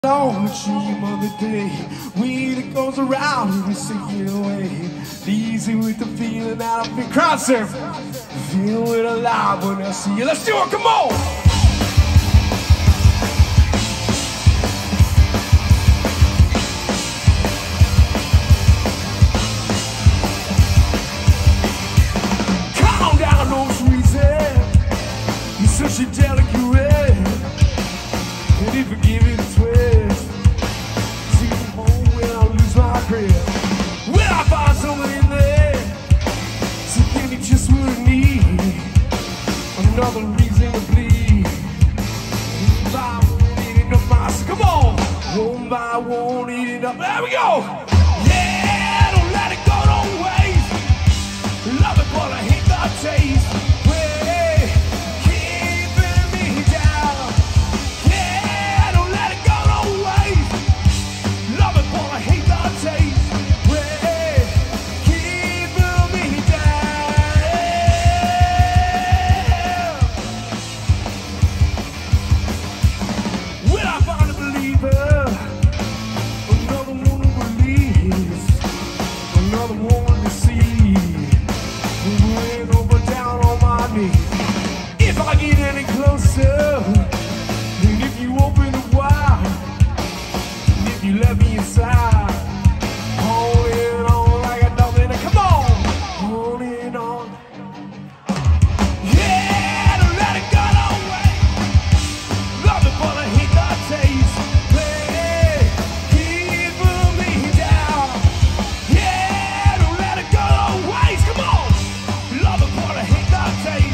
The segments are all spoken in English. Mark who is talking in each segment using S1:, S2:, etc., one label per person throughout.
S1: Long dream of the day when it goes around and we sing it away. Easy with the feeling that I've been crowd surf. Feel it alive when I see you. Let's do it, come on! Calm down, no reason. You're such a delicate red. And if you give it a twist, see you home when I lose my grip. Will I find something in there? So give me just what I need. Another reason to bleed. If I won't eat it up, come on. One by one, eat it up. There we go. Yeah, don't let it go, don't waste. Love it, but I hate the taste. If I get any closer, and if you open it wide, and if you let me inside, holding on like a nothing. Come on, holding on. Yeah, don't let it go away. Love it, but I hate the taste. Hey, keep me down. Yeah, don't let it go away. Come on, love it, but I hate the taste.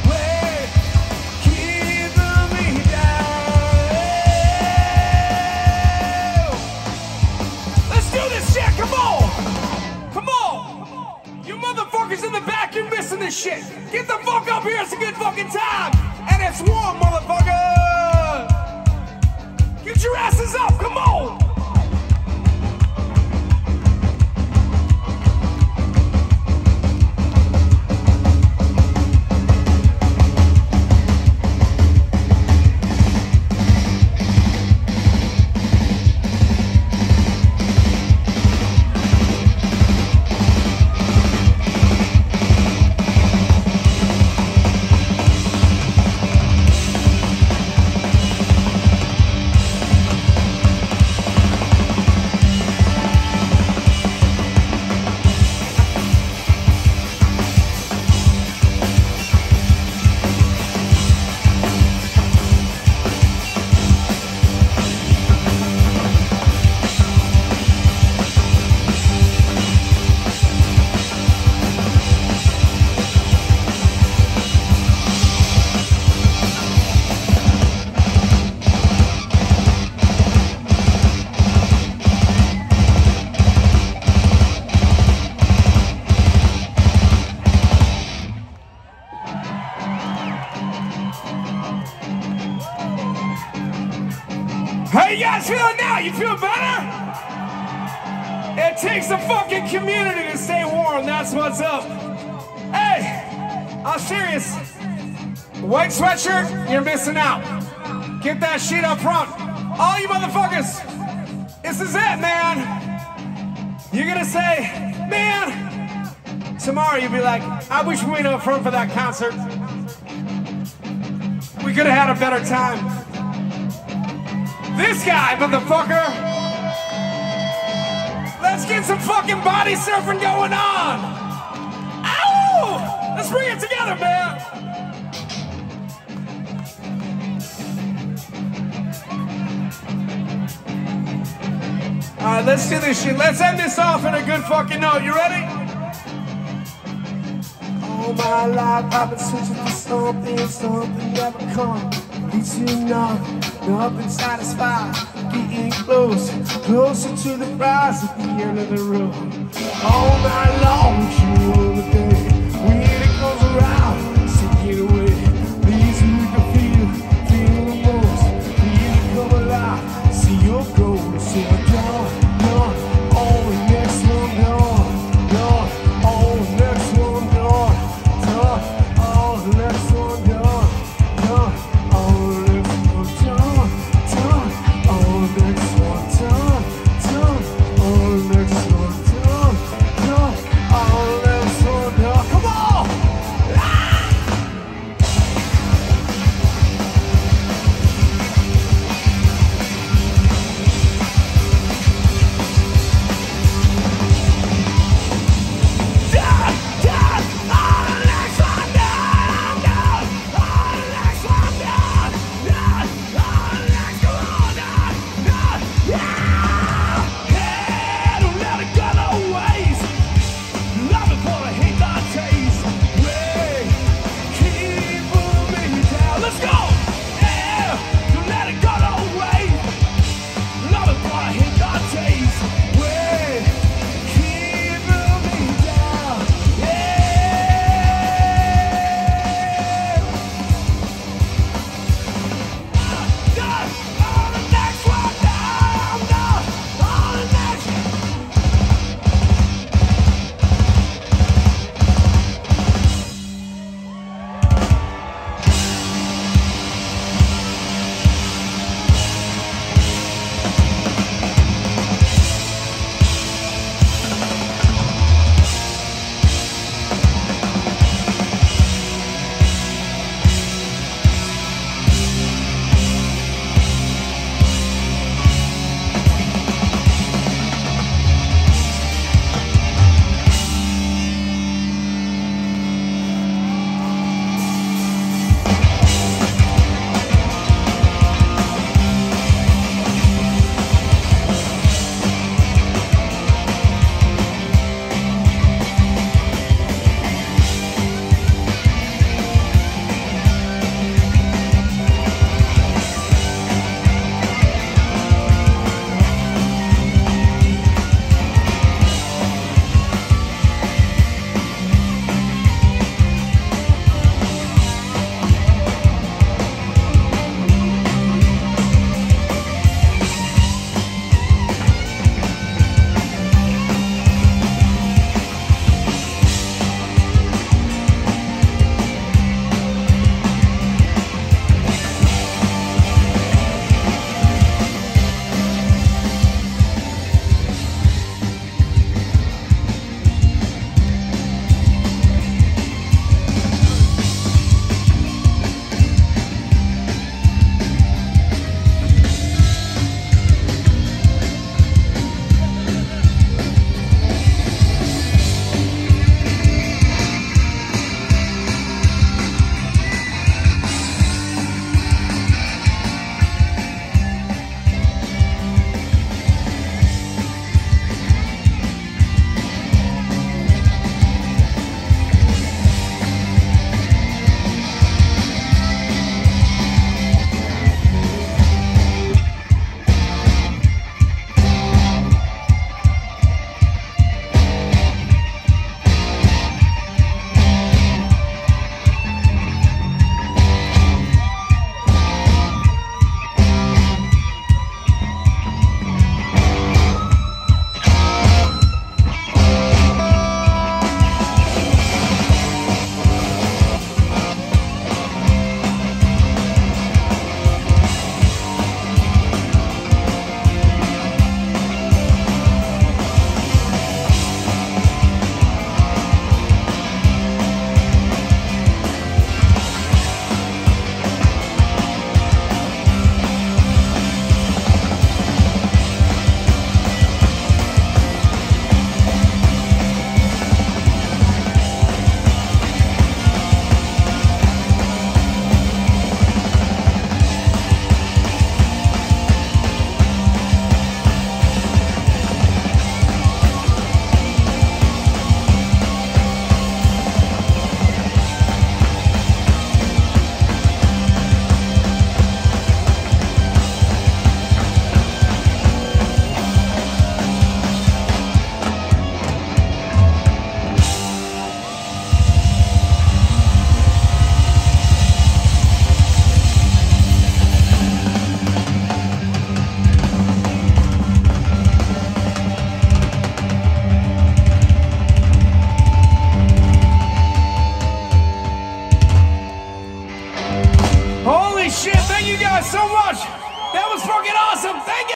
S1: Motherfuckers in the back, you're missing this shit. Get the fuck up here, it's a good fucking time. And it's warm, motherfucker. Get your asses up, come on. How you guys feeling now? You feel better? It takes a fucking community to stay warm, that's what's up. Hey, I'm serious. White sweatshirt, you're missing out. Get that shit up front. All you motherfuckers, this is it, man. You're gonna say, man, tomorrow you'll be like, I wish we went up front for that concert. We could have had a better time. This guy, motherfucker! Let's get some fucking body surfing going on! Ow! Let's bring it together, man! Alright, let's do this shit. Let's end this off in a good fucking note. You ready? All my life I've been searching for something never come. It's enough. Nothing satisfied, getting closer to the prize at the end of the road. All night long, you know the day when it goes around, take it away. These who can feel the most, feel it come alive, see your goals. So you're on the next one, on the next one, on the next one, on the next one. Tell